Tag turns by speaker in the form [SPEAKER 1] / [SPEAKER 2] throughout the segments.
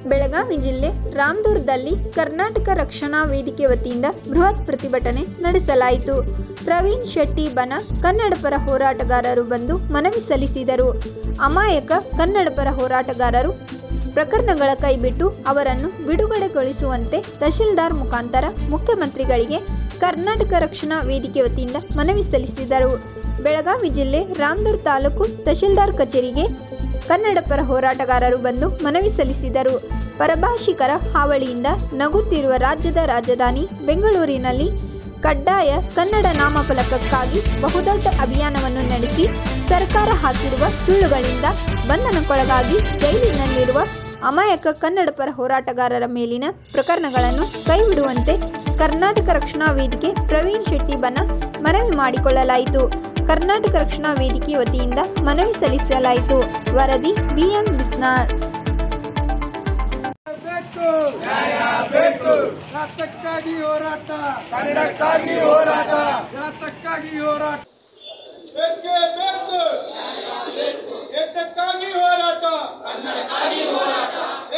[SPEAKER 1] ಬೆಳಗಾವಿ ಜಿಲ್ಲೆ ರಾಮದುರ್ಗದಲ್ಲಿ ಕರ್ನಾಟಕ ರಕ್ಷಣಾ ವೇದಿಕೆ ವತಿಯಿಂದ ಬೃಹತ್ ಪ್ರತಿಭಟನೆ ನಡೆಸಲಾಯಿತು. ಪ್ರವೀಣ್ ಶೆಟ್ಟಿ ಬನ ಕನ್ನಡಪರ ಹೋರಾಟಗಾರರು ಬಂದು ಮನವಿ ಸಲ್ಲಿಸಿದರು. ಅಮಾಯಕ ಕನ್ನಡಪರ ಹೋರಾಟಗಾರರು ಪ್ರಕರಣಗಳ ಕೈಬಿಟ್ಟು ಅವರನ್ನು ಬಿಡುಗಡೆಗೊಳಿಸುವಂತೆ ತಹಶೀಲ್ದಾರ್ ಮುಖಾಂತರ ಮುಖ್ಯಮಂತ್ರಿಗಳಿಗೆ ಕರ್ನಾಟಕ ರಕ್ಷಣಾ ವೇದಿಕೆ ವತಿಯಿಂದ ಮನವಿ ಸಲ್ಲಿಸಿದರು. ಬೆಳಗಾವಿ ಜಿಲ್ಲೆ ರಾಮದುರ್ಗ ತಾಲೂಕು ತಹಶೀಲ್ದಾರ್ ಕಚೇರಿಗೆ ಕನ್ನಡಪರ ಹೋರಾಟಗಾರರು ಬಂದು ಮನವಿ ಸಲ್ಲಿಸಿದರು. ಪರಭಾಷಿಕರ ಹಾವಳಿಯಿಂದ ನಗುತ್ತಿರುವ ರಾಜ್ಯದ ರಾಜಧಾನಿ ಬೆಂಗಳೂರಿನಲ್ಲಿ ಕಡ್ಡಾಯ ಕನ್ನಡ ನಾಮಫಲಕಕ್ಕಾಗಿ ಬಹುದೊಡ್ಡ ಅಭಿಯಾನವನ್ನು ನಡೆಸಿ ಸರ್ಕಾರ ಹಾಕಿರುವ ಸುಳ್ಳುಗಳಿಂದ ಬಂಧನಕ್ಕೊಳಗಾಗಿ ಜೈಲಿನಲ್ಲಿರುವ ಅಮಾಯಕ ಕನ್ನಡಪರ ಹೋರಾಟಗಾರರ ಮೇಲಿನ ಪ್ರಕರಣಗಳನ್ನು ಕೈಬಿಡುವಂತೆ ಕರ್ನಾಟಕ ರಕ್ಷಣಾ ವೇದಿಕೆ ಪ್ರವೀಣ್ ಶೆಟ್ಟಿ ಬನ ಮನವಿ ಮಾಡಿಕೊಳ್ಳಲಾಯಿತು. ಕರ್ನಾಟಕ ರಕ್ಷಣಾ ವೇದಿಕೆ ವತಿಯಿಂದ ಮನವಿ ಸಲ್ಲಿಸಲಾಯಿತು. ವರದಿ ಬಿಎಂ ಬಿಸ್ನಾಳ್.
[SPEAKER 2] ರಾಷ್ಟ್ರಕ್ಕಾಗಿ ಹೋರಾಟ, ಕನ್ನಡಕ್ಕಾಗಿ ಹೋರಾಟ, ರಾಷ್ಟ್ರಕ್ಕಾಗಿ ಹೋರಾಟ, ಏಕಕ್ಕಾಗಿ ಹೋರಾಟ, ಕನ್ನಡಕ್ಕಾಗಿ ಹೋರಾಟ.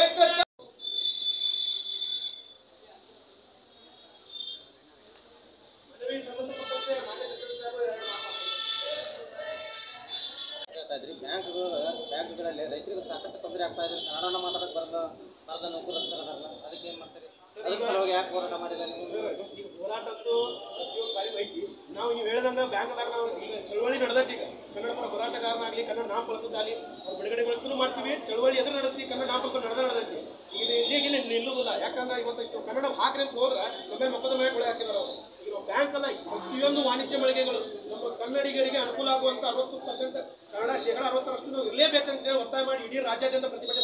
[SPEAKER 3] ಬ್ಯಾಂಕ್ಗಳಲ್ಲಿ ರೈತರಿಗೆ ಸಾಕಷ್ಟು ತೊಂದರೆ ಆಗ್ತಾ ಇದೆ. ಕನ್ನಡನ ಮಾತಾಡಕ್ಕೆ ಬರದ ನೌಕರಸ್ಥರಲ್ಲ, ಅದಕ್ಕೆ ಏನು ಮಾಡ್ತಾರೆ? ಅದಕ್ಕೆ ಸಲುವಾಗಿ ಯಾಕೆ ಹೋರಾಟ ಮಾಡಿಲ್ಲ ನೀವು?
[SPEAKER 2] ಈಗ ಹೋರಾಟದ್ದು ಐತಿ. ನಾವು ನೀವು ಹೇಳ್ದಂಗೆ ಬ್ಯಾಂಕ್ದಾಗ ನಾವು ಈಗ ಚಳವಳಿ ನಡೆದೈತಿ. ಈಗ ಕನ್ನಡಪರ ಹೋರಾಟಗಾರನಾಗಲಿ ಕನ್ನಡ ನಾಮಫಲಕದ್ದಾಗಲಿ ಅವ್ರು ಬಿಡುಗಡೆಗೊಳಿಸಲು ಮಾಡ್ತೀವಿ. ಚಳವಳಿ ಎದುರು ನಡೆಸ್ತೀವಿ, ಕನ್ನಡ ನಾಮಫಲಕ ನಡೆದೈತಿ. ಈಗ ನಿಲ್ಲುವುದಿಲ್ಲ. ಯಾಕಂದ್ರೆ ಇವತ್ತು ಕನ್ನಡ ಹಾಕ್ರಿ ಅಂತ ಹೋದ್ರೆ ಮೊಬೈಲ್ ಮಕ್ಕಳ ಮೇಲೆ ಕೊಳೆ ಹಾಕಿದಾರೆ ಅವರು. ಈಗ ನಾವು ಬ್ಯಾಂಕ್ ಅಲ್ಲ, ಪ್ರತಿಯೊಂದು ವಾಣಿಜ್ಯ ಮಳಿಗೆಗಳು ನಮ್ಮ ಕನ್ನಡಿಗರಿಗೆ ಅನುಕೂಲ ಆಗುವಂಥ 60% ಕನ್ನಡ 60% ನಾವು ಇರಲೇಬೇಕಂತೇಳಿ ಒತ್ತಾಯ ಮಾಡಿ ಇಡೀ ರಾಜ್ಯಾದ್ಯಂತ ಪ್ರತಿಭಟನೆ